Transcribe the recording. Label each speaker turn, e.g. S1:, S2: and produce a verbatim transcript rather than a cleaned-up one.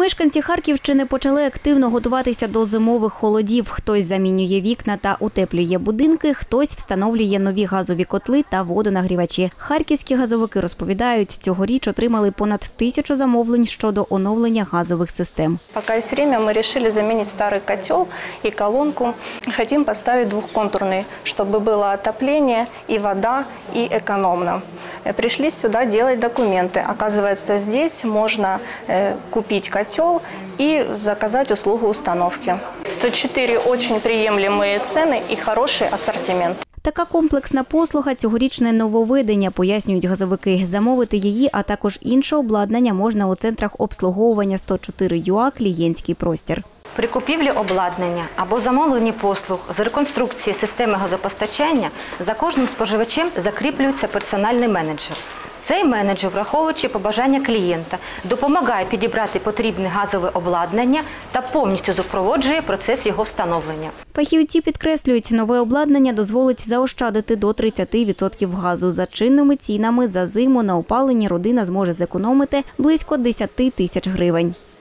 S1: Мешканці Харківщини почали активно готуватися до зимових холодів. Хтось замінює вікна та утеплює будинки, хтось встановлює нові газові котли та водонагрівачі. Харківські газовики розповідають, цьогоріч отримали понад тисячу замовлень щодо оновлення газових систем.
S2: Поки є час, ми вирішили замінити старий котел і колонку. Хочемо поставити двохконтурний, щоб було отоплення, і вода, і економно. Пришли сюда делать документы. Оказывается, здесь можно купить котел и заказать услугу установки. сто чотири очень приемлемые цены и хороший ассортимент.
S1: Така комплексна послуга – цьогорічне нововведення, пояснюють газовики. Замовити її, а також інше обладнання можна у центрах обслуговування сто чотири ю а «Клієнтський простір».
S3: При купівлі обладнання або замовленні послуг з реконструкції системи газопостачання за кожним споживачем закріплюється персональний менеджер. Цей менеджер, враховуючи побажання клієнта, допомагає підібрати потрібне газове обладнання та повністю супроводжує процес його встановлення.
S1: Фахівці підкреслюють, нове обладнання дозволить заощадити до тридцяти відсотків газу. За чинними цінами за зиму на опаленні родина зможе зекономити близько десяти тисяч гривень.